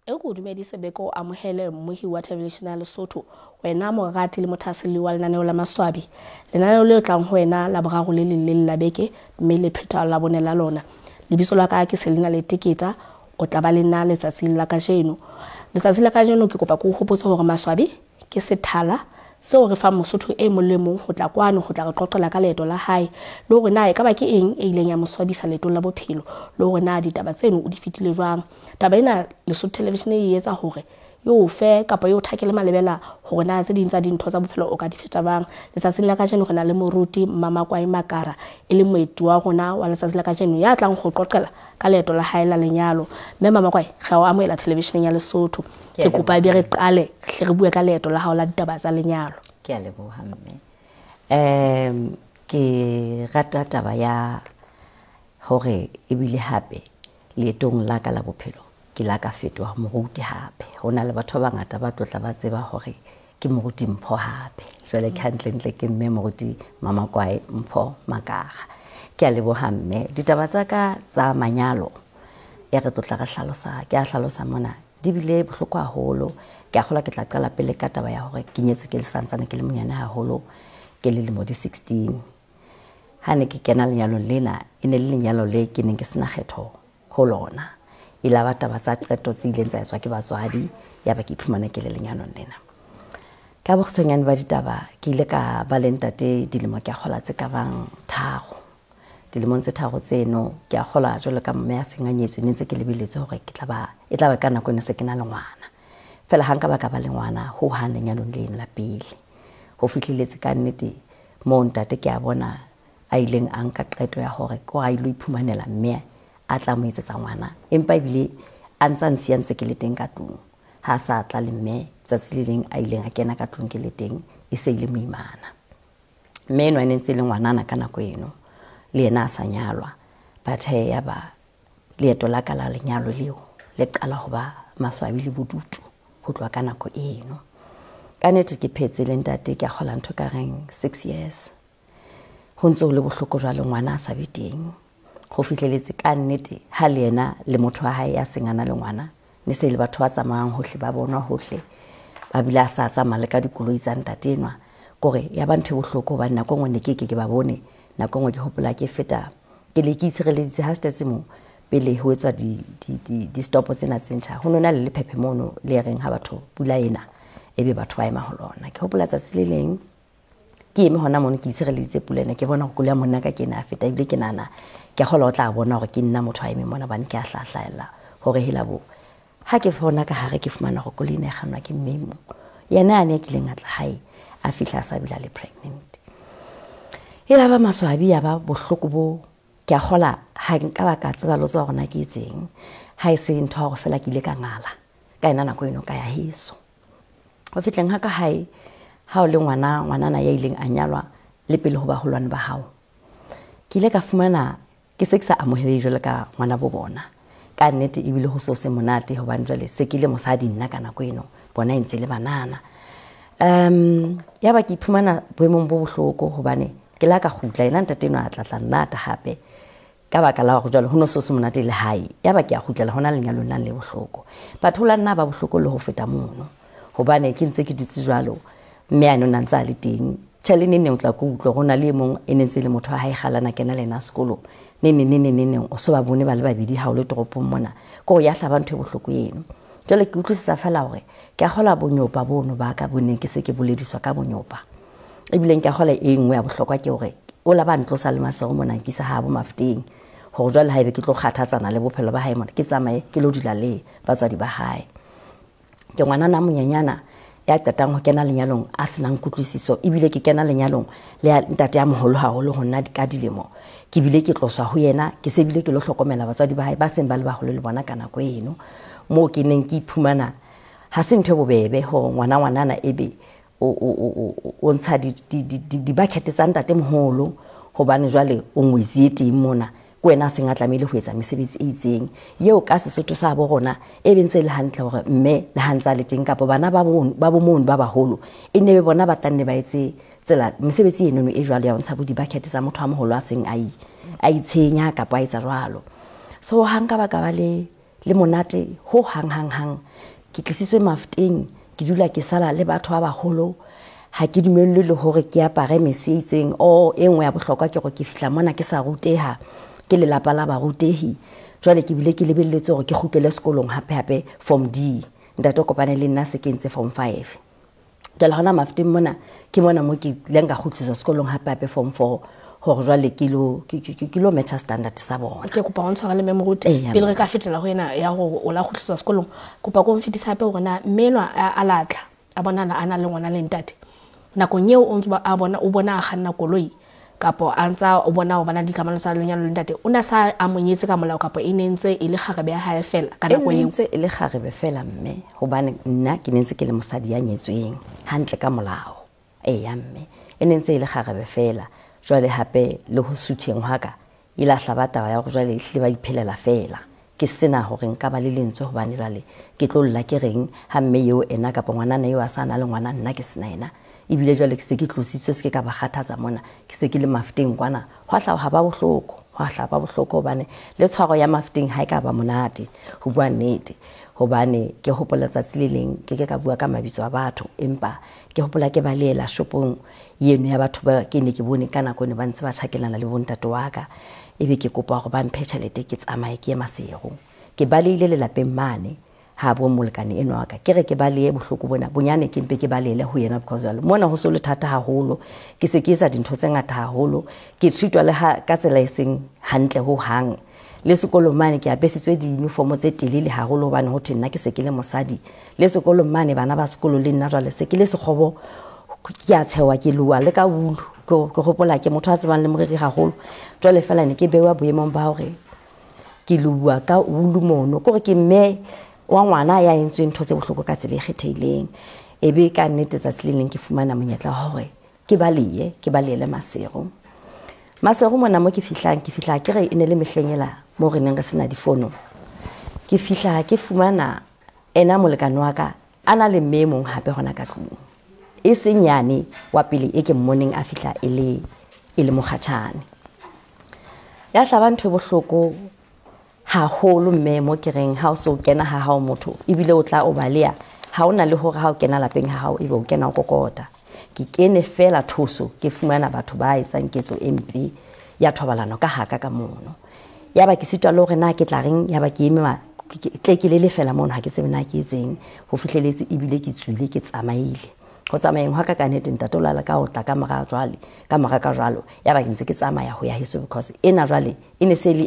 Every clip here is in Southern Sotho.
e go dumedise beko amohele mmohi wa television ya Lesotho wena morati le mothasili wa lenaneo la Masoabi lenaneo le tlang ho wena la boraro le leng la beke mme le pheta la bone la lona lebiso la ka ke Selina le tiketa o tla ba le nna letsatsi la kajeno ke kopa go hopotsa hore Masoabi ke sethala seo re fa Mosotho e molemo ho tla kwano ho tla re qoqela ka leeto la hae le hore na e ka ba ke eng e ileng ya moswabisa leetong la bophelo le hore na ditaba tseno o di fitile jwang. Taba ena Lesotho television e etsa hore yo fe kapa yo thakele malebela hore na tse ding tsa dintho tsa bophelo o ka di feta bang. Letsatsing la kajeno re na le moruti Mamakoae Makara e le moeti wa rona wa letsatsi la kajeno ya tlang ho qoqela ka leeto la hae la lenyalo. Mme Mamakoae ga o amohela television ya Lesotho ke kopa be re qale re bue ka leeto la hao la ditaba tsa lenyalo. Ke a leboha mme ke rata taba ya hore ebile hape leetong la ka la bophelo ke la ka fetoha moruti hape. Hona le batho ba bangata ba tlotla ba tseba hore ke moruti mpho hape jwale ke hantle ke mme moruti Mamakoae Makara. Ke a leboha mme ditaba tsa ka tsa manyalo ya re tlotla re hlalosa ke a hlalosa mona di bile bohloko haholo. Ke a gola ke tla qala pele ka taba ya hore ke nyetswe ke le santsane ke le monyane haholo ke le mo di 16 ha ne ke kena lenyalo lena e ne le lenyalo le ke neng ke sena kgetho ho lona e la ba taba tsa qeto tse ileng tsa etswa ke batswadi ya ba ke iphumana ke le lenyalo lena ka bogtsonyane ba ditaba ke ile ka ba le ntate dilemo ke a gola tse ka bang tharo dilemong tse tharo tseno ke a gola jwalo ka mme a senganyetswe ntse ke lebeletse hore ke tla ba ka nako ne se ke na le ngwana fela hanga ba ka ba le ngwana ho ha lenyalong leno la pele ho fihliletse ka nnete mo ntate ke a bona a ileng a nka qeto ya hore ko a ilo iphumanela mme a tla mo etsetsa ngwana empa ebile a ntsa ntse ke le teng ka tlung ha sa tla le mme tsatsi le leng a ileng a kena ka tlung ke le teng e se ile moimana mme eno a nentse le ngwanana ka nako eno le yena a sa nyalwa bathe ya ba leeto la ka la lenyalo leo le qala ho ba Masoabi le bodutu ho tloa ka nako eno ka nnete ke phetse le ntate ke a gola ntho ka reng 6 years ho ntse le bohloko jwa le ngwana a sa biteng ho fihleletse ka nnete ha le yena le motho wa hae ya sengana le ngwana ne se le batho ba tsamayang hohle ba bona hohle ba bila sa tsamaya ka dikoloi tsa ntate enwa kore ya ba ntho bohloko ba nna kongwe ne ke ba bone na kongwe ke hopola ke feta ke le ke itshireleditse ha setse mo pele ho etswa di stop tsena tsentjha ho nona le phephe mono le reng ha batho pula ena ebe batho ba ema ho lona ke hopola tsatsi le leng ke eme hona mono ke itshireleditse pula ena ke bona go kula monna ka ke na feta ebile ke nana ke gola o tla bona hore ke nna motho a eme mona bane ke a hlahlaela hore hela bo ha ke fona ka hare ke fumana go kolene e ganwa ke mmemo yena ane ke leng atla hae a fihla sa bila le pregnant ela ba Masoabi ya ba bohloko bo ke a gola ha nka ba ka tseba lotso gona ke etseng ha e se ntho go fela ke ile ka ngala ka ena nako eno ka ya heso o fitleng ha ka hae ha o le ngwanana ya ileng a nyalwa le pele ho ba holwane ba hao ke ile ka fumana ke se ke sa amohele jwale ka ngwana bo bona ka nnete ebile ho so se monate ho bana jwale se ke le mosadi nna ka nako eno bona ntse le banana ya ba ke iphumana boemong bo bohloko hobane ke la ka khutla ena ntate eno a tlatla nnata hape ka baka la go jwale ho no so se monate le hae ya ba ke a khutlela hona lenyalo nang le bohloko batho la nna ba bohloko le ho feta mono hobane ke ntse ke dutse jwalo mme a nona ntse a le teng tshele nene o tla go utlwa gona le mong e nentse le motho a hae galana kena lena sekolo nene o so ba bone ba le babedi ha o le toropong mona go ya hlaba ntho e bohloko eno jwale ke utlwisisa fela hore ke a gola bonyopa bono ba ka boneng ke se ke bolediswa ka bonyopa ebile ke a gola e nngwe ya bohlokwa ke hore o la ba ntlosa le masego mona ke sa ha bo mafuteng ho jwale haebe ke tlo kgathatsana le bophelo ba hae mona ke tsamaye ke lo dula le batswadi ba hae ke ngwana na monyanyana ya qetang ho kena lenyalong a senang kutlwisiso ebile ke kena lenyalong le ntate ya moholo haholo hona ka dilemo ke bile ke tloswa ho yena ke se bile ke lo hlokomela batswadi ba hae ba seng ba le baholo le bona ka nako eno mo ke neng ke iphumana ha se ntho bobebe ho ngwanana ebe o ntsha di bucket tsa ntate moholo hobane jwale o ngwezi teng mona ko wena se ngatlamele ho etsa mesebetsi e itseng yeo ka Sesotho sa bo rona e bentse le hantle hore mme le hantsa le teng kapo bana ba bo mono ba baholo e ne be bona ba tanne ba etse tsela mesebetsi eno e jwale ya ntsha bo di bucket tsa motho a moholo a seng a itshenya kapo a etsa jwalo so hanga ba ka ba le le monate ho hang ke tlisitswe Mafteng ke dula ke sala le batho ba baholo ha ke dumellwe le hore ke apare mese itseng o engwe ya bohlokwa ke go ke fihla mona ke sa ruteha ke le lapa la ba rutehi jwale ke bile ke lebelletse hore ke kgutlele sekolong hape form D ntate kopane le nna se kentse form 5 jwale hona Mafteng mona ke mona mo ke lenga kgutliswa sekolong hape form 4 hore jwale kilo matcha standard sa bona ke kopa go ntshwara le memoruti pele re ka fetela go ena ya go o la kgutliswa sekolong kopa go mfitisa hape gore na mmelwa a latla a bona ana le ngwana le ntate nakong eo o ntse a bona o bona a kganna koloi kapo a ntsa o bona o bana dikamano tsa lenyalo le ntate o na sa a monyetse ka molao kapo e nentse e le kgarebe ya hae fela ka nako eo nentse e le kgarebe fela mme hobane nna ke nentse ke le mosadi ya nyetsweng hantle ka molao ya mme e nentse e le kgarebe fela jwale hape le ho sutheng haka ila hlabata ya go jwale ehle ba iphelela fela ke sena hore nka ba le lentswe hobane jwale ke tlolla ke reng ha mme eo ena kapo ngwana eo a sana le ngwana nna ke sena ena ebile jwale ke se ke tlositswe se ke ka ba kgathatsa mona ke se ke le Mafteng kwana ho hla ha ba bohloko hobane le tshwaro ya Mafteng ha e ka ba monate ho bua nnete hobane ke hopola tsatsi le leng ke ka bua ka mabitso a batho empa ke hopola ke ba leela shopong yeno ya batho ba ke ne ke bone ka nako ne ba ntse ba tjhakelana le bontate wa ka ebe ke kopa go ba mphe tšhelete ke tsamaye ke Masego ke ba le ile le lapeng mane ha bo molekane eno wa ka ke re ke ba le bohloko bona bonyane ke mpe ke ba lele ho yena because jalo mona ho so le thata haholo ke se ke etsa dintho tse ngata haholo ke treatwa le ha ka tsela eseng hantle ho hang le sekolo mane ke apesitswe di uniform tse telele haholo hobane ho thwe nna ke se ke le mosadi le sekolo mane bana ba sekolo le nna jwale se ke le sekgobo ke a tshewa ke lua le ka wulu ke hopola ke motho a tsebang le moriri haholo jwale fela ne ke bewa boemong ba hore ke lua ka wulu mono gore ke mme wa ngwana ya entswe ntho tse bohloko ka tsela e kgethehileng ebe ka nnete tsa seleng ke fumana monyetla hore ke balele Masego mona mo ke fihla ke re ene le mehlenyela mo re neng re sena difono ke fihla ke fumana ena molekane wa ka ana le memong hape hona ka tlung e senyane wa pele e ke mmoneng a fihla e le mokgatshane ya hlaba ntho e bohloko haholo mme mo ke reng ha o so kena ha hao motho ebile o tla o balea ha ona le hore ha o kena lapeng ha hao ebe o kena o kokota ke kene fela thuso ke fumana batho ba etsang ketso empe ya thobalano ka haka ka mono ya ba ke sitwa le hore na ke tla reng ya ba ke eme tle ke le fela mono ha ke se bena ke etseng ho fihleletse ebile ke tswile ke tsamaile go tsamayeng hwa ka nnete ntate o lala ka o tla ka mora ka jwalo ya ba ke ntse ke tsamaya ho ya heso because ena jwale e ne se le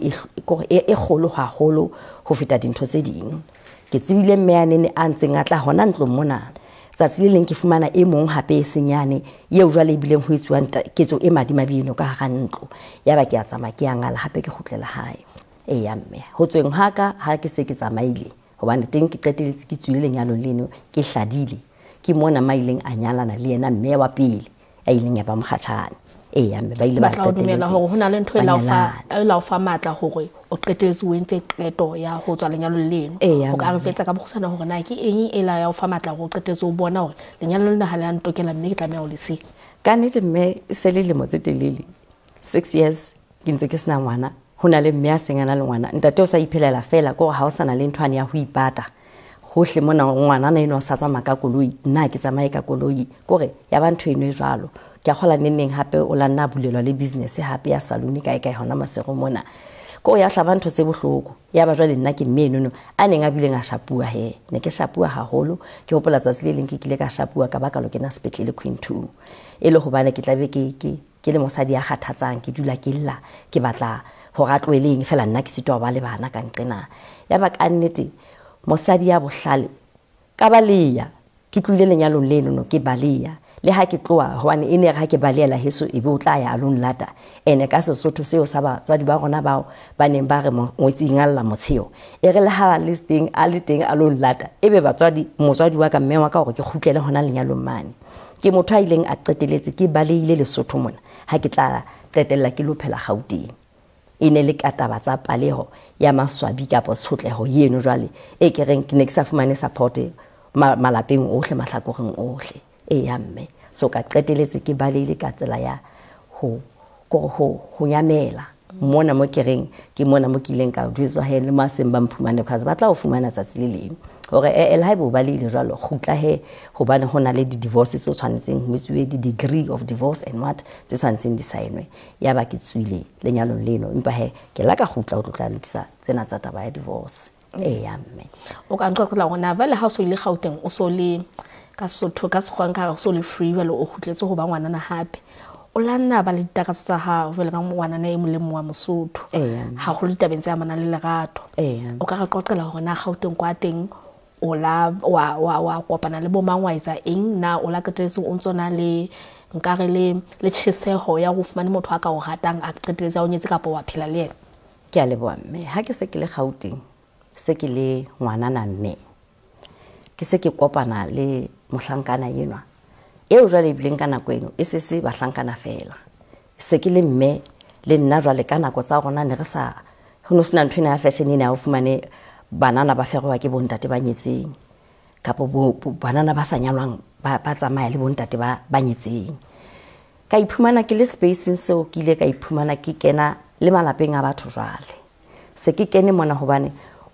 e kgolo haholo ho feta dintho tse ding ke tsebile mme ya nene a ntseng a tla hona ntlong mona tsatsi le leng ke fumana e mong hape e senyane yeo jwale bileng ho etsuwang ketso e madimabino ka hara ntlo ya ba ke a tsamaya ke a ngala hape ke kgutlela hae ya mme ho tsweng haka ha ke se ke tsamaile hobane teng ke qeteletse ke tswile lenyalo leno ke hladile ke mona maileng a nyalana le yena mme wa pele a ileng ya ba mokgatshane ya mme ba ile ba qeteletse hore hona le ntho e la fa matla hore o qeteletse o entse qeto ya ho tswa lenyalo leno o ka re fetsa ka bokgosana hore na ke eng e la ya o fa matla hore o qeteletse o bona hore lenyalo lena ha le ntokela mme ke tlameha ho le sika ka nnete mme se le lemo tse telele 6 years ke ntse ke sena ngwana hona le mme a sengana le ngwana ntate o sa iphelela fela gore ha o sana le nthwane ya ho ipata hohle mona ngwana na eno sa tsamaya ka koloi nna ke tsamaye ka koloi kore ya ba ntho eno e jwalo ke a gola nenneng hape o la nna bulelwa le business hape ya saluni kae hona Masego mona ko ya hlaba ntho tse bohloko ya ba jwale nna ke mme eno a neng a bileng a shapua he ne ke shapua haholo ke hopola tsatsi le leng ke kile ka shapua ka baka lo kena sepetlele Queen 2 e le hobane ke tlabe ke le mosadi ya kgathatsang ke dula ke lla ke batla ho ratloeleng fela nna ke sitwa ba le bana ka nqena ya ba ka nnete mosadi ya bohlale ka baleya ke tlile lenyalong leno ke baleya le ha ke tloa hobane ene ha ke baleela heso ebe o tla ya alone lata ene ka Sesotho seo sa batswadi ba rona bao ba neng ba re ngwetsi ngalla motsheo e re le ha listing a le teng alone lata ebe motswadi wa ka mme wa ka hore ke khutlele hona lenyalong mane ke motho a ileng a qeteletse ke baleile Lesotho mona ha ke tla qetella ke lo phela Gauteng ene le kataba tsa paleho ya Masoabi kapa tshotleho yeno jwale e ke reng ke ne ke sa fumane support malapeng ohle mahlakoreng ohle ya mme so ka qeteletse ke baleile ka tsela ya ho nyamela mona mo kereng ke mona mo kileng ka jwetswa he le maseng ba mphumane because ba tla o fumana tsatsi le leng hore el haebo ba le jwalo khutla he hobane hona le di divorce tso tshwanetseng ho metsuwe di degree of divorce and what tse tshwanetseng di signwe ya ba ke tswile lenyalong leno empa he ke la ka khutla o tla lokisa tsena tsa taba ya divorce ya mme o ka nqoqela gona vale ha o so ile Gauteng o so le ka sotho ka sekgwang ka o so le free vale o khutletse go ba ngwana na hape o la nna ba le ditakaso tsa ha vele ka ngwana na e molemo wa Mosotho ha go le tabeng tsa mana le lerato o ka qoqela hore na Gauteng kwa teng o la wa kopana le bo mangwaitsa eng na o la qetetse o ntsona le nkare le tshesego ya go fumana motho a ka o ratang a qetetse a o nyetse kapo wa phela le yena ke a leboa mme ha ke se ke le Gauteng se ke le ngwana na mme ke se ke kopana le mohlankana yenwa eo jwale bileng ka nako eno e se ba hlankana fela se ke le mme le nna jwale ka nako tsa rona ne re sa ho no sena ntwe na fashion ena o fumane banana ba ferwa ke bontate ba nyetseng kapo banana ba sa nyalwang ba tsamaya le bontate ba nyetseng ka iphumana ke le space seo ke ile ka iphumana ke kena le malapeng a batho jwale se ke kene mona hobane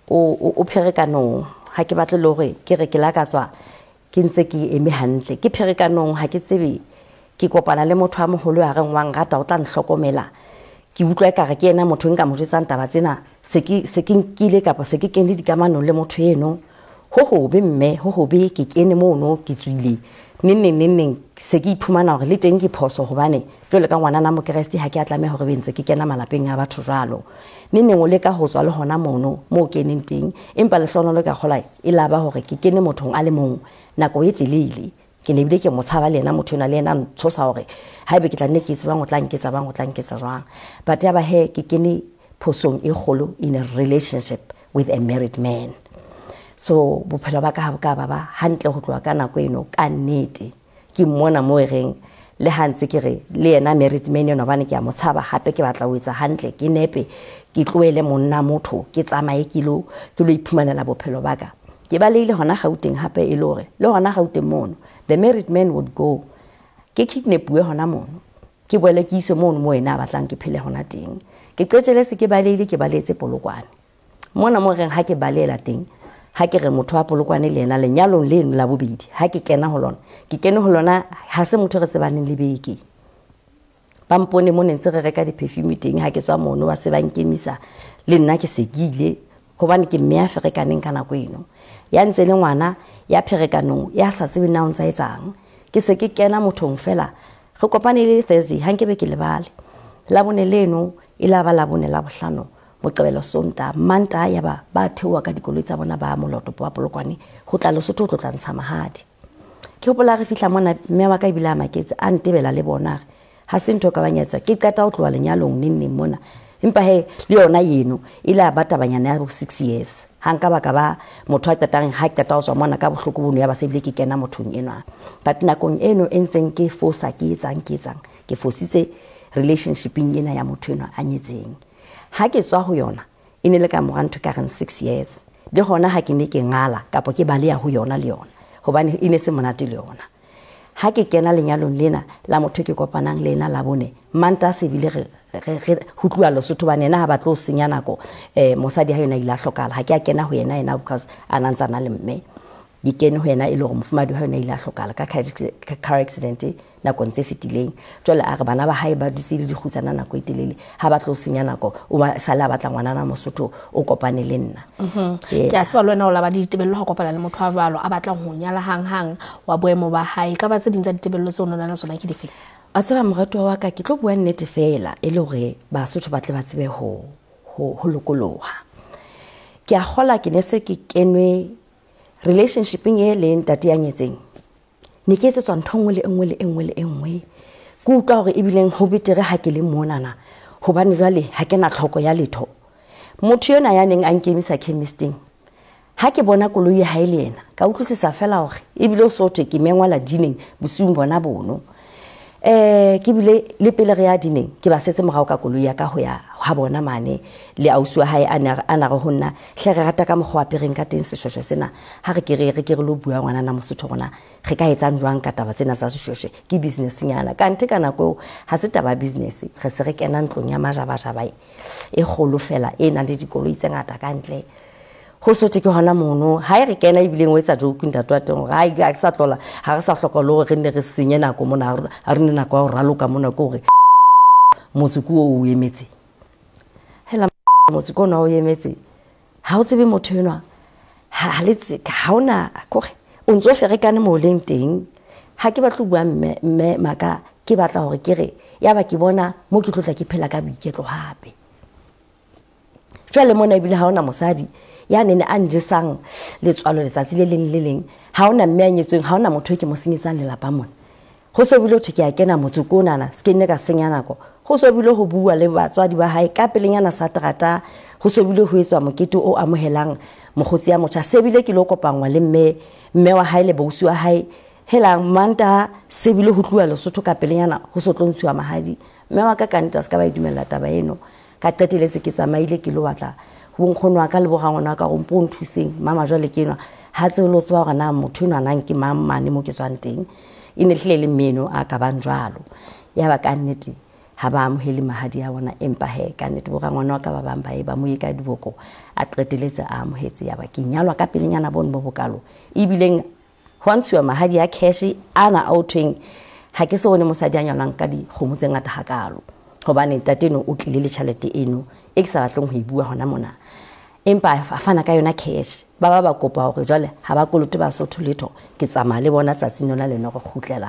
o pherekanong ha ke batle le hore ke re ke la ka tswa ke ntse ke eme hantle ke pherekanong ha ke tsebe ke kopana le motho a moholo a reng wa ngata o tla nhlokomela ke utlwa ekare ke yena motho nka mo jetsang taba tsena se ke nkile kapa se ke kene dikamanong le motho eno ho hobe mme ho hobe ke kene mono ke tswile neng se ke iphumana hore le teng ke phoso hobane jwale ka ngwana na mo Kriste ha ke atlame hore bentse ke kena malapeng a batho jwalo neng o le ka ho tswa le hona mono mo keneng teng empa le hlonolo ka kgola e laba hore ke kene mothong a le mong nako e telele ke ne bile ke mo tshaba le yena motho na le yena ntshosa hore haebe ke tla nne ke tsebang o tla nketsa bang o tla nketsa jwang but ya ba he ke kene phosong e kholo in a relationship with a married man so bophelo ba ka ba hantle ho tloa ka nako eno ka nnete ke mmona mo reng le hantse ke re le yena married man yona bane ke a mo tshaba hape ke batla ho etsa hantle ke nepe ke tloele monna motho ke tsamaye ke lo iphumanela bophelo ba ka ke ba leile hona Gauteng hape e lore le hona Gauteng mono the married man would go ke kidnapuwe hona mono ke boele ke iso mono mo ena batlang ke phele hona teng ke qetele se ke ba leile ke baletse Polokwane mona mo reng ha ke balela teng ha ke re motho wa Polokwane le ena lenyalong leno la bobedi ha ke kena ho lona ke kene ho lona ha se motho re tsebaneng le beke ba mpone mo ntse re reka di perfume teng ha ke tswa mono wa se ba nkemisa le nna ke sekile hobane ke mme a ferekaneng ka nako eno ya ntse le ngwana ya pherekanong ya sa tsebe na o ntsa etsang ke se ke kena mothong fela re kopane le Thursday ha nke be ke lebale la bone leno e la ba la bone la bohlano Moqebelo Sonta manta ya ba thewa ka dikoloi tsa bona ba moloto wa Polokwane go tla Lesotho tlo tla ntsha mahadi ke hopola re fihla mona mme wa ka ibila maketse a ntebela le bona ha se ntho ka banyetsa ke qeta o tloa lenyalong neng mona empa he le yona yeno ile ba tabanyana ya 6 years hanka ba ka ba motho a tatang ha ke tata o tswa mona ka bohloko bono ya ba se bile ke kena mothong enwa but nakong eno entseng ke fosa ke etsang ke fositse relationshiping ena ya motho enwa a nyetseng ha ke tswa ho yona ine le ka morantho ka ren 6 years le hona ha ke ne ke ngala kapo ke baleya ho yona le yona hobane ine se monate le yona ha ke kena lenyalong lena la motho ke kopanang lena la bone manta se bile re ho tloa Lesotho ba nena ha ba tlo senya nako mosadi ha yona ile a hlokala ha ke a kena ho yena because anantsana le mme di kene ho yena ile go mofumadi ha yona ile a hlokala ka car accident nako ntse fetileng jwale a re bana ba hae ba dutse le dikhutsana nako e telele ha ba tlo senya nako o ba sala batla ngwana na Mosotho o kopane le nna ke a seba lona o la ba ditebello ha kopana le motho a valo a batla ho nyala hang wa boemo ba hae ka ba tse dintsa ditebello tse ona na tsona ke dife a tseba morato wa ka ke tlo bua nnete fela e le hore Basotho ba tle ba tsebe ho lokoloha ke a gola ke ne se ke kenwe relationshiping e le ntate ya nyetseng ne ke etse tswantho le engwe ke utlwa hore ebileng ho betere ha ke le monana hobane jwale ha ke na tlhoko ya letho motho yona ya neng a nkemisa chemisting ha ke bona koloi ha ile yena ka utlwisisa fela hore ebile o sotho ke mengwala dineng bosiung bona bono ke bile le pele re ya dineng ke ba setse morao ka koloi ya ka ho ya ha bona mane le ausi wa hae a na re honna hle re rata ka mogwa pereng ka teng seshweshwe sena ha re ke re lo bua ngwana na Mosotho gona re ka etsang jwang ka taba tsena tsa seshweshwe ke business nyana ka nte kana go ha se taba business re se re kena ntlong ya majabajaba e kgolo fela e na le dikoloi tse ngata ka ntle go sote ke hona mono ha re kena ibileng o etsa joke ntate wa teng ga ke sa tlola ha re sa hloka lo re ne re senye nako mona a re ne nako ya go raloka mona ko re motsuku o emetse hela motsuku o emetse ha o tsebe motho enwa ha le ha ona go o ntso ferekane mo leng teng ha ke batla bua mme maka ke batla hore ke re ya ba ke bona mo ke tlotla ke phela ka boiketlo hape jwale mona ebile ha ona mosadi ya nene a njesang letswalo letsatsi le leng ha ona mme a nyetsweng ha ona motho ke mo senyetsang lelapa mona go so bile ke a kena motsuko nana se ke nne ka senya nako go so bile ho bua le batswadi ba hae ka pelenyana sa terata go so bile ho etswa mokete o amohelang mogotsi ya motho se bile ke lo kopangwa le mme wa hae le bousi wa hae hela manta se bile ho tluwa Lesotho ka pelenyana ho so tlontshiwa mahadi mme wa ka nta se ka ba idumela taba eno ka qeteletse ke tsamaile ke lo batla ho nkgonwa ka le bogangwana ka go mpo nthuseng mama jwale ke nwa ha tse lo tswa ga na motho nwa nang ke mamane mo ke tswang teng ine hlele mmeno a ka bang jwalo ya ba ka nnete ha ba amohele mahadi ya bona empa he ka nnete bogangwana ka ba bang ba mo ka diboko a qeteletse a amohetse ya ba ke nyalwa ka pelenyana bona bo bokalo ibileng ho ntshiwa mahadi ya cash ana outing ha ke se bone mosadi a nyalwang ka di kgomo tse ngata hakalo hobane tateno o tlile le tšhelete eno e ke sa batlong ho ibua hona mona empa a fana ka yona cash ba kopa hore jwale ha ba kolote ba Sotho letho ke tsamaya le bona tsatsing lona le no go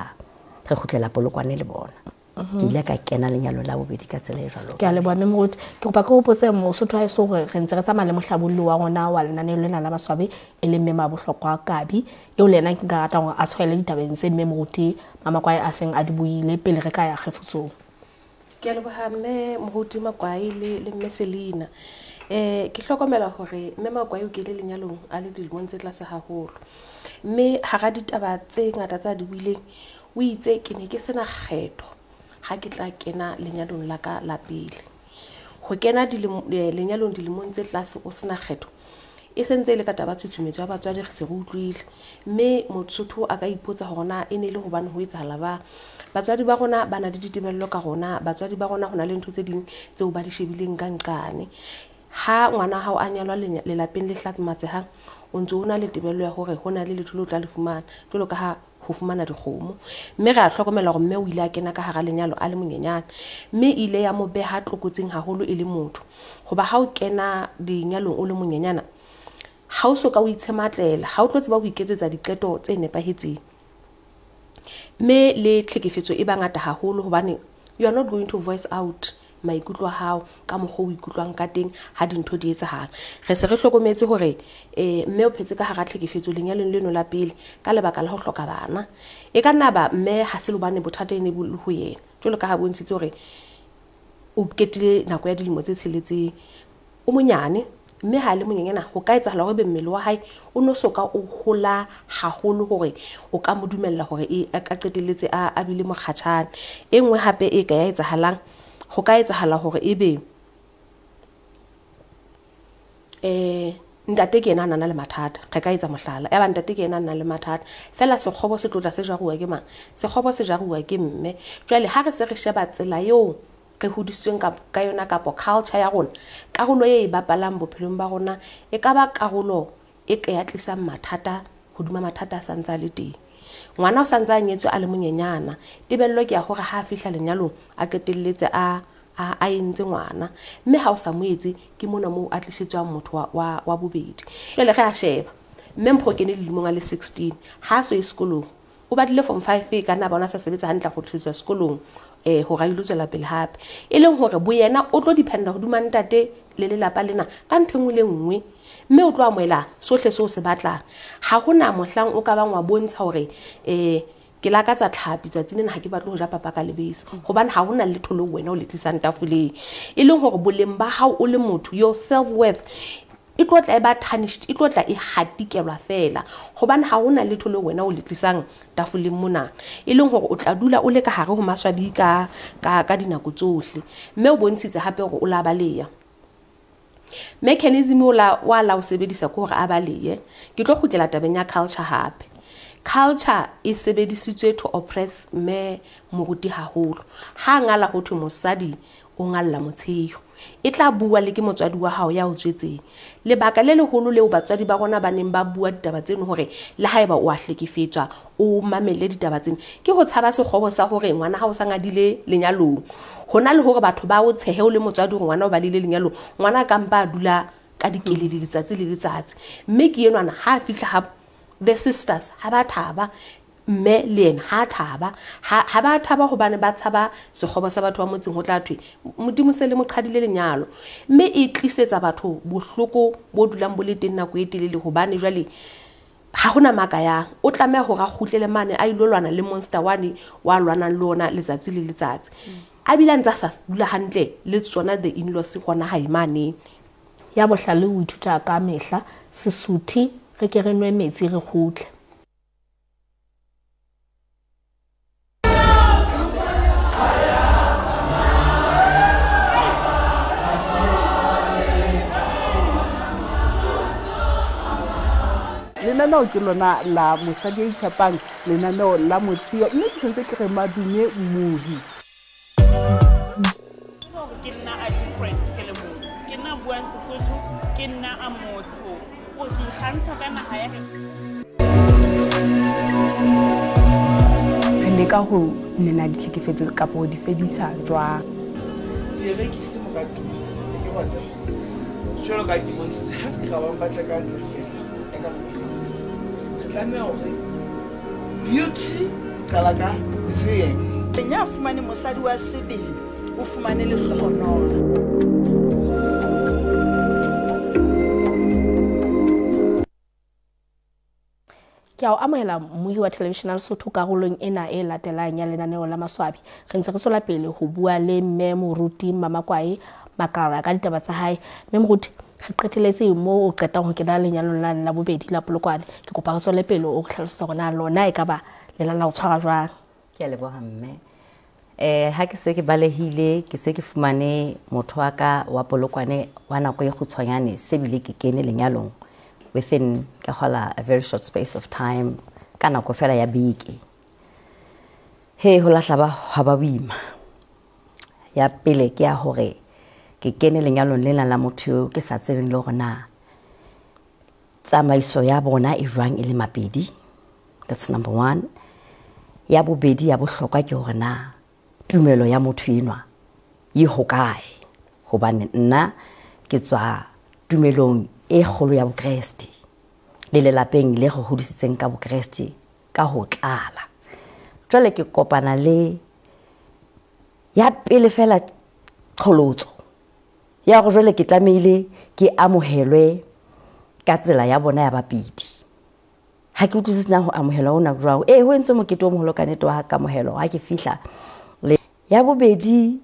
khutlela polokwane le bona ke ile ka kena lenyalo la bobedi ka tsela e jwalo ke a le bua memorut ke kopa go botse Mosotho ha eso re ntse re tsamaya le mohlabollo wa rona wa lenane lena la Masoabi e le mme bohloko kabi e o lena ke ga rata gore a tshwaele ditabeng tse memoruti Mamakoae a seng a di buile pele re ka ya kgefutsong ke a le bua mme moruti Makoae le mme Selina ke hlokomela hore mme Makoae o ke le lenyalong a le dilemong tse tlase haholo mme ha ga ditaba tse ngata tsa di buileng o itse ke ne ke sena kgetho ha ke tla kena lenyalong la ka la pele ho kena lenyalong dilemong tse tlase o sena kgetho e sentse le ka taba tshutsumetso ya batswadi re se go utlwile mme Mosotho a ka ipotsa hore na e ne le hobane ho etsahala ba batswadi ba rona ba na le ditebello ka rona batswadi ba rona hona le ntho tse ding tseo ba di shebileng ka nqane ha ngwana hao a nyalwa lelapeng le hlatmatsehang o ntse o na le tebello ya hore hona le letho le tla le fumana jwalo ka ha ho fumana dikgomo mme re a hlokomela gore mme o ile a kena ka hara lenyalo a le monyenyana mme ile ya mo beha tlokotsing haholo e le motho hoba ha o kena dinyalong o le monyenyana ha o soka o itshematlela ha o tlo tseba ho iketsetsa diqeto tse nepahetseng mme le tlhekefetso e bangata haholo hobane you are not going to voice out maikutlo a hao ka mokgwa o ikutlwang ka teng ha dintho di etsahala re se re hlokometse hore mme o phetse ka hara tlhekefetso lenyalong leno la pele ka lebaka la ho hloka bana e ka nna ba mme ha se lobane bothata ene bo ho yena jwalo ka ha bontshitse hore o ketile nako ya dilemo tse tsheletseng o monyane mme ha le monyenyana ho ka etsahala hore be mmele wa hae o no soka o hola haholo hore o ka mo dumella hore a ka qetelletse a bile mokgatshane e nngwe hape e ka ya etsahalang ho ka etsahala hore ebe ntate ke ena nana le mathata re ka etsa mohlala ya ba ntate ke ena nana le mathata fela sekgobo se tlotla se jaruwa ke mang sekgobo se jaruwa ke mme jwale ha re se re sheba tsela eo re hodisitsweng ka yona kapo culture ya rona karolo e bapalang bophelong ba rona e ka ba karolo e ka ya tlisang mathata hodima mathata a santsa le teng ngwana o santsa nyetswe a le monyenyana tebello ke ya hore ha a fihla lenyalong a qetelletse a entse ngwana mme ha o sa moetse ke mona mo a tlisetswang motho wa bobedi jwale re a sheba mme mpho ke ne le limong a le 16 ha so e sekolong o badile form 5 ka nna bona sa sebetsa hantle go tlisetswa sekolong ho ga ile tswela pele hape e leng hore bo yena o tlo dependa hoduma ntate le lelapa lena ka ntho engwe le nngwe mme o tlo amoela sohle se o se batlang ha hona mohlang o ka bang wa bontsha hore ke la ka tsa tlhapi tsatsing nna ha ke batle ho ja papa ka lebese hobane ha hona le tholo wena o le tlisang tafoleng e leng hore boleng ba hao o le motho your self worth e tlotla e ba tarnished, e tlotla e hatikelwa fela hobane ha hona letho le wena o le tlisang tafoleng mona e leng hore o tla dula o le ka hare ho maswabi ka dinako tsohle mme o bontshitse hape hore o la baleya mechanism wa la o sebedisa ke hore a baleye ke tlo kgutlela tabeng ya culture hape culture e sebedisitswe to oppress me moruti haholo ha ngala ho thwe mosadi o ngalla motsheyo e tla bua le ke motswadi wa hao ya o tswetseng lebaka le leholo leo batswadi ba rona ba neng ba bua ditaba tseno hore le haeba o a hlekefetswa o mamele ditaba tseno ke ho tshaba sekgobo sa hore ngwana ha o sa ngadile lenyalong hona le hore batho ba o tshehe o le motswadi hore ngwana o ba le lenyalo ngwana ka mpa a dula ka dikeledi letsatsi le letsatsi mme ke enwana ha fihla ha the sisters ha ba thaba mme le ena ha thaba ha ba thaba hobane ba tshaba sekgobo sa batho ba motseng ho tla thwe modimo se le mo qhadile lenyalo mme e tlisetsa batho bohloko bo dulang bo le teng nako e telele hobane jwale ha hona makaya o tlameha hore a kgutlele mane a ilolwana le monster one wa lwanang le ona letsatsi le letsatsi a bila ntsa sa dula hantle le tsona the in-laws gona ha imane ya bohlale o ithuta ka mehla Sesotho re ke re nwe metsi re kgutle lenaneo ke lona la mosadi ya itshapang lenaneo la motsio mme ke sentse ke re madume movie ke nna a different ke le mo ke nna buang Sesotho ke nna a motho o ke kgantsha ka naha ya re leka ho nena ditlhekefetso kapa ho di fedisa jwang direkisi moratong le ke wa tsela jwalo ka ke bontse ha se ka ba batla ka nna fela e ka tlameha hore beauty qala ka lefeng nya fumane mosadi wa sebele o fumane le hlohonola ke a amohela mmuhi wa televisional Sotho karolong ena e latelang ya lenaneo la Masoabi re ntse re sola pele ho bua le mme moruti Mamakoae Makara ka ditaba tsa hae mme moruti re qeteletse mo o qeta ho kena lenyalong la bobedi la polokwane ke kopa re sole pele o hlalosa hore na lona e ka ba lela la o tshwara jwang ke a leboha mme ha ke se ke balehile ke se ke fumane motho wa ka wa polokwane wa nako e khutshwanyane se bile ke kene lenyalong within ka hola a very short space of time kana ko fela ya beke he ho lahla ba ha ba boima ya pele ke ya hore ke kene lenyalong lena la motho ke sa tsebeng le hore na tsamaiso ya bona e jwang e le mapedi that's number 1 ya bobedi ya bohlokwa ke hore na tumelo ya motho enwa e hokae hobane nna ke tswa tumelong e kgolo ya bokreste le lelapeng le go hodisitseng ka bokreste ka ho tlala jwale ke kopana le ya pele fela qholotso ya go jwale ke tlameile ke amohelwe ka tsela ya bona ya bapedi ha ke utlwisisa ho amohelwa ona jwang ho entse mokete o moholo ka neto wa ka amohelwa ha ke fihla le ya bobedi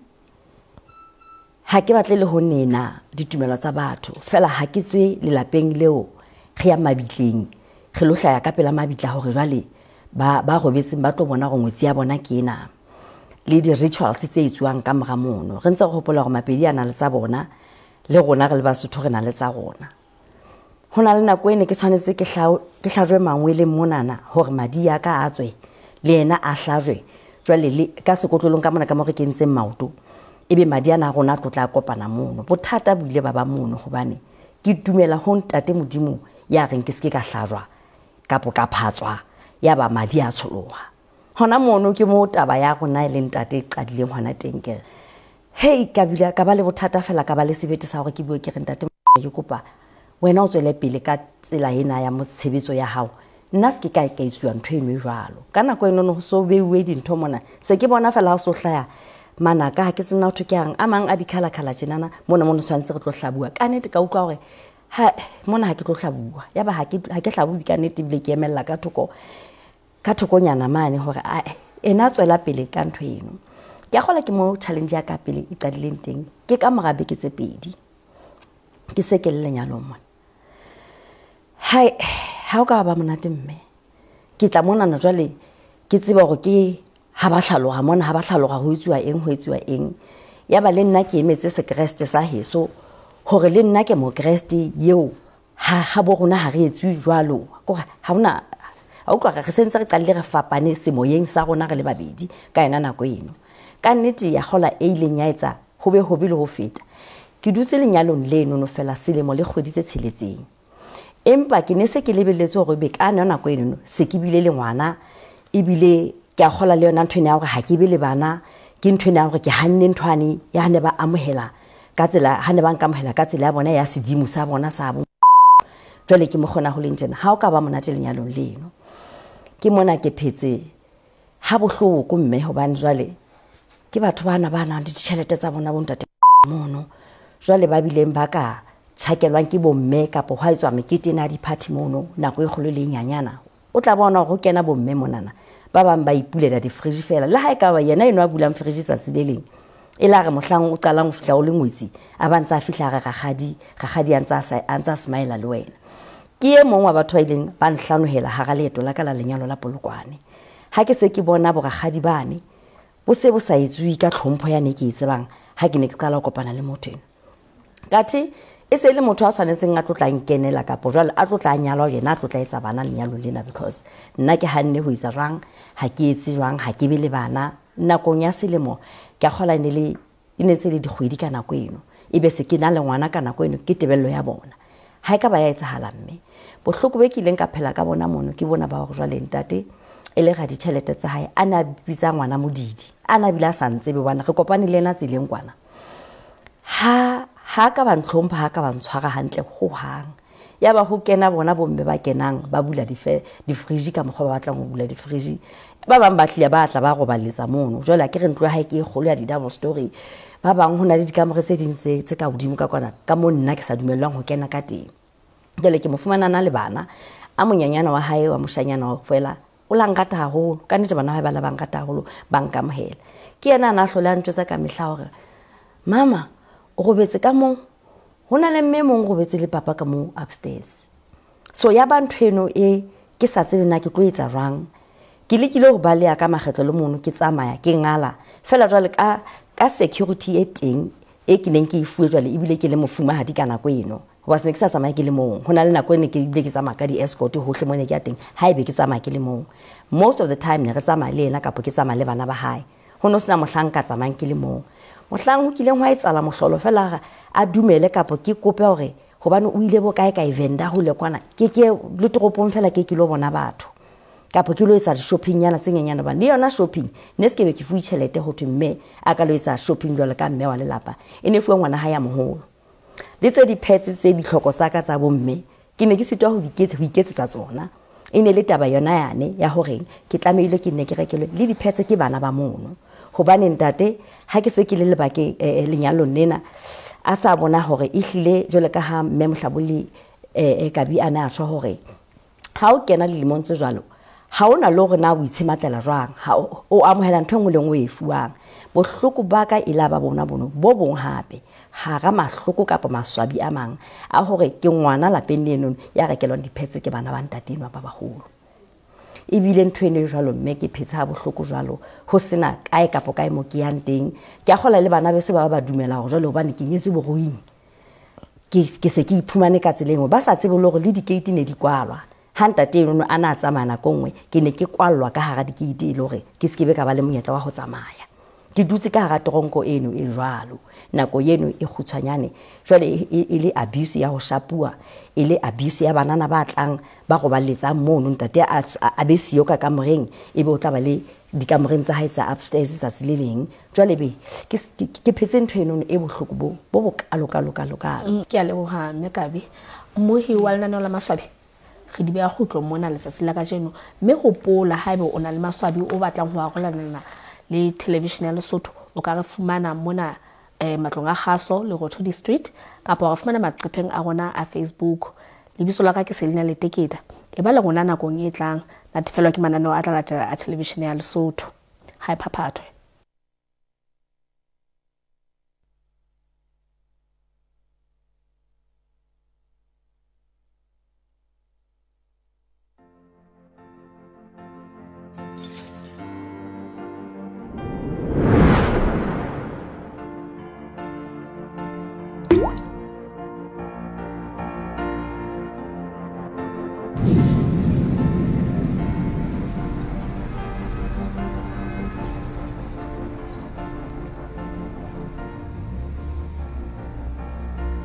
ha ke batle le ho nena ditumelo tsa batho fela ha ke tswe le lapeng leo re ya mabitleng re lo hlaya ka pela mabitla hore jwale ba robetseng ba tlo bona go ngwetsi ya bona ke ena le di rituals tse etsuwang ka mora mono re ntse go hopola go mapedi ana le tsa bona le rona re le Basotho re na le tsa rona hona le nako ene ke tshwanetse ke hlajwe mangwe le monana hore madi ya ka a tswe le ena a hlajwe jwale le ka sekotlolong ka mona ka mo re kentseng maoto ebe madi ana rona tlotla kopana mono bothata buile ba mono hobane ke dumela ho ntate modimo ya reng ke se ka hlajwa kapo ka phatswa ya ba madi a tsholoha hona mono ke mo taba ya rona le ntate qadileng hona teng ke ka bila ka ba le bothata fela ka ba le sebete sa hore ke bue ke re ntate ke kopa wena o tswele pele ka tsela ena ya motshebetso ya hao nna se ke ka itswa ntho eno jwalo ka nako eno no so beuwe dintho mona se ke bona fela ha so hlaya manaka ha ke sena ho thokang a mang a dikhala khala tjenana mona tshwantse re tlo hlabua ka nete ka utlwa hore ha mona ha ke tlo hlabua ya ba ha ke hlabu ka nete bile ke emella ka thokonyana mane hore ena tswela pele ka ntho eno ke a gola ke mo challenge ya ka pele e qadileng teng ke ka mora beke tse pedi ke se ke le lenyalong mona Hai, ha o ka ba monate mme. Ke tla mona na jwale ke tseba hore ke ha ba hlaloga mona ha ba hlaloga ho etsuwa eng. Ya ba le nna ke emetse sekreste sa heso hore le nna ke mo kreste yeo ha bo rona ha re etswe jwalo. Gore ha ona a utlwa re sentse re qalle re fapane semoyeng sa rona re le babedi ka ena nako eno. Ka nnete ya gola e ileng ya etsa ho be le ho feta. Ke dutse lenyalong leno no fela selemo le kgwedi tse tsheletseng. Empa ke ne se ke lebelletse hore be ka nako eno se ke bile le ngwana ebile ke a gola le yona ntho ena ya hore ha ke be le bana ke ntho ena ya hore ke hanne nthwane ya ne ba amohela ka tsela ha ne ba nkamohela ka tsela ya bona ya sedimo sa bona sa bo. Jwale ke mo kgona ho leng tjena ha o ka ba monate lenyalong leno. Ke mona ke phetse ha bohloko mme hobane jwale ke batho bana le ditjhelete tsa bona bo ntate mono. Jwale ba bileng ba ka tjhakelwang ke bomme kapo ha etswa mekete na di-party mono nako e kgolo le nyanyana. O tla bona hore ho kena bomme monana ba bang ba ipulela di-fridge fela le ha e ka ba yena eno a bulang fridge sa sileleng e la re mohlang o qalang ho fihla o le ngwetsi a ba ntse a fihla ga gagadi a ntse a smile le wena. Ke e mong wa batho ba ileng ba nhlanohela ha ga leeto la ka la lenyalo la Polokwane. Ha ke se ke bona boragadi bane bo se bo sa etswe ka tlhompho ya ne ke tsebang ha ke ne ke qala ho kopana le motho ena. Kathe e se le motho a tshwanetseng a tlotla nkenela kapo jwale a tlotla nyalwa yena a tlotla etsa bana lenyalo lena because nna ke hanne ho isa jwang ha ke etse jwang ha ke be le bana nakong ya selemo ke a gola ne se le dikgwedi ka nako eno ebe se ke na le ngwana ka nako eno ke tebello ya bona ha e ka ba ya etsahala mme bohloko be ke ileng ka phela ka bona mono ke bona ba hore jwale ntate e le ga ditjhelete tsa hae a na bitsa ngwana modidi a na bila sa ntsebe bana re kopane le ena tseleng kwana ha ka ba ntlhompha ha ka ba ntshwara hantle ho hang ya ba ho kena bona bomme ba kenang ba bula di-fridge ka mokgwa ba batlang ho bula di-fridge ba bang ba tlile ba tla ba robaletsa mono jwale ke re ntlo ya hae ke kgolo ya di-double story ba bang hona le dikamore tse ding tse ka hodimo ka kwana ka mo nna ke sa dumellwang ho kena ka teng. Jwale ke mo fumana na le bana a monyanyana wa hae wa moshanyana wa fela o la ngata haholo ka nnete bana ba ba la ba ngata haholo ba nkamohela ke yena na hlola ntwetsa ka mehla hore mama o robetse ka mo hona le mme mong robetse le papa ka mo upstairs. So ya ba ntho eno e ke sa tsebe na ke tlo etsa jwang ke lekile ho baleya ka makgetlo le mono ke tsamaya ke ngala fela jwale ka security e teng e ke neng ke ifuwe jwale ebile ke le mofumahadi ka nako eno wa se ke sa tsamaya ke le mong hona le nako ene ke bile ke tsamaya ka di-escort hohle mone ke ya teng ha ebe ke tsamaya ke le mong most of the time ne re tsamaya le ena kapo ke tsamaya le bana ba hae ho no sena mohlang ka tsamayang ke le mong mohlang ho kileng hwa etsala mohlolo fela a dumele kapo ke kope hore hobane o ile bo kae ka evenda ho le kwana ke le toropong fela ke lo bona batho kapo ke lo etsa shopping yana tsenyenyana ba le yona shopping ne se ke be ke fuwe tjhelete ho thwe mme a ka lo etsa shopping jwale ka mme wa lelapa e ne fuwe ngwana ha ya moholo le tse di-pets tse ditlhoko tsa ka tsa bomme ke ne ke sitwa ho iketsetsa tsona e ne le taba yona yane ya hore ke tlamehile ke ne ke rekelwe le di-pets ke bana ba mono hobane ntate ha ke se ke le lebake lenyalong lena a sa bona hore e hlile jwale ka ha mme Mohlabole Kabi ana a tshwa hore ha o kena dilemong tse jwalo ha ona le hore na o itshematlela jwang ha o amohela ntho engwe le engwe e fuwang bohloko ba ka e la ba bona bono bo bong hape ha ga mahloko kapa maswabi a mang a hore ke ngwana lapeng leno ya rekelwang diphetse ke bana ba ntateno ba baholo ebile ntho ene jwalo mme ke phetse ha bohloko jwalo ho sena kae kapo kae mo ke yang teng ke a gola le bana beso ba dumela hore jwalo hobane ke nyetswe boruing ke se ke iphumane ka tseleng ba sa tsebe le hore le di-gate ne di kwalwa ha ntate eno a na tsamaya nako nngwe ke ne ke kwallwa ka hara di-gate le hore ke se ke be ka ba le monyetla wa ho tsamaya ke dutse ka hara toronko eno e jwalo nako eno e khutshwanyane jwale e le abuse ya ho shapua e le abuse ya banana ba tlang ba go balletsa mono ntate a be siyo ka kamoreng e be o tla ba le dikamoreng tsa hae tsa upstairs sa sileleng jwale be ke phetse ntho eno e bohloko bo bokalo ke a leboha mme Kabi mohi wa lenaneo la Maswabi re di beya khutlo mona letsatsi la kajeno mme hopola haebe o na le maswabi o batlang ho arolana le television ya Lesotho o ka re fumana mona matlong a kgaso le Rotho District kapa re fumana maqepheng a rona a Facebook lebitso la ka ke Selina Leteketa e ba le rona nakong e tlang natefelwa ke mananeo a tla latela a television ya Lesotho. Hi phaphathwe.